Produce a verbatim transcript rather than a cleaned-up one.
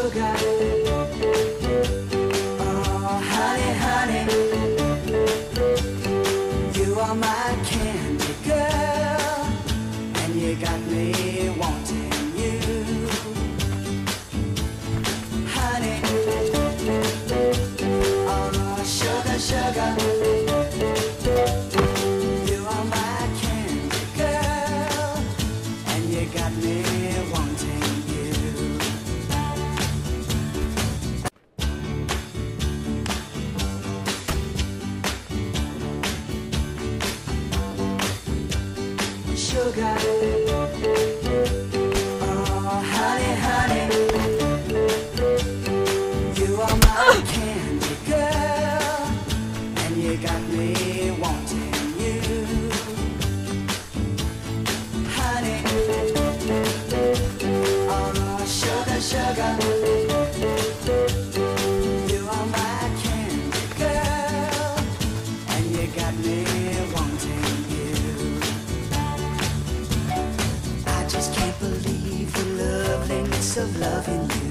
sugar. Oh, honey, honey, you are my candy girl, and you got me wanting you. Honey, oh, sugar, sugar, you are my candy girl, and you got me wanting you. Sugar, oh honey, honey, you are my candy girl, and you got me wanting you. Honey, oh sugar, sugar, you are my candy girl, and you got me wanting you. I just can't believe the loveliness of loving you.